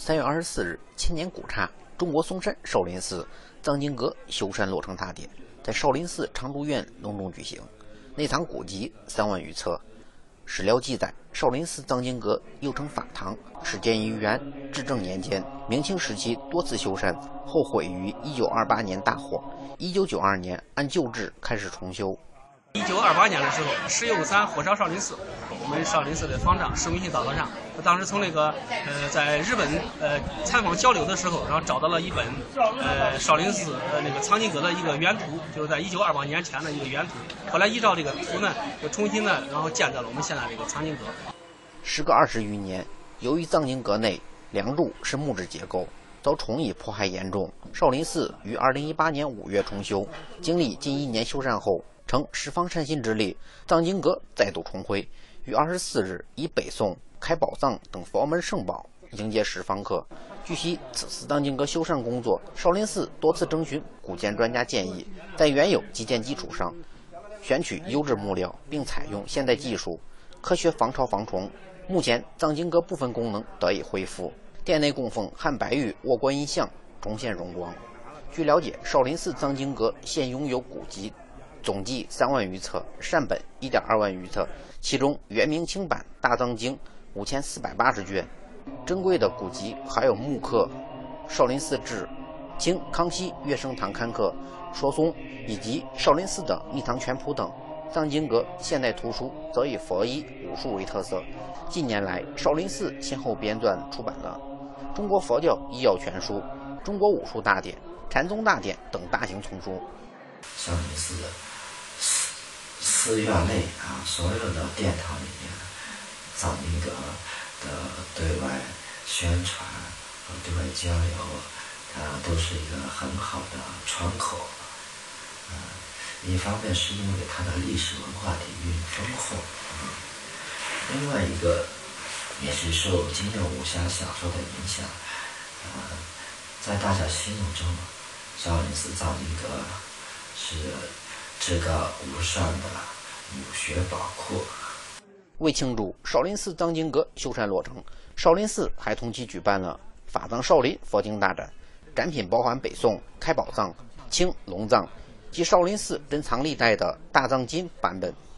3月24日，千年古刹中国嵩山少林寺藏经阁修缮落成大典在少林寺常住院隆重举行，内藏古籍3万余册。史料记载，少林寺藏经阁又称法堂，始建于元至正年间，明清时期多次修缮，后毁于1928年大火。1992年按旧制开始重修。 1928年的时候，10月53火烧少林寺，我们少林寺的方丈石文信道和尚，他当时从那个在日本参访交流的时候，然后找到了一本少林寺那个藏经阁的一个原图，就是在1928年前的一个原图。后来依照这个图呢，就重新呢，然后建在了我们现在这个藏经阁。 时隔20余年，由于藏经阁内梁柱是木质结构，遭虫蚁迫害严重，少林寺于2018年5月重修，经历近1年修缮后，承十方善心之力，藏经阁再度重恢，于24日以北宋开宝藏等佛门圣宝迎接十方客。据悉，此次藏经阁修缮工作，少林寺多次征询古建专家建议，在原有基建基础上选取优质木料，并采用现代技术，科学防潮防虫。目前藏经阁部分功能得以恢复，殿内供奉汉白玉卧观音像重现荣光。据了解，少林寺藏经阁现拥有古籍总计3万余册，善本1.2万余册，其中元明清版大藏经5480卷。珍贵的古籍还有木刻少林寺志、清康熙月生堂刊刻说松以及少林寺的密藏全谱等。藏经阁现代图书则以佛医武术为特色。近年来，少林寺先后编撰出版了《中国佛教医药全书》《中国武术大典》《禅宗大典》等大型丛书。 少林寺的寺院内所有的殿堂里面，藏经阁的对外宣传和对外交流，都是一个很好的窗口。一方面是因为它的历史文化底蕴丰富，另外一个也是受金庸武侠小说的影响，在大家心目中，少林寺藏经阁是至高无上的武学宝库。 为庆祝少林寺藏经阁修缮落成，少林寺还同期举办了法藏少林佛经大展，展品包含北宋开宝藏、清龙藏及少林寺珍藏历代的大藏经版本。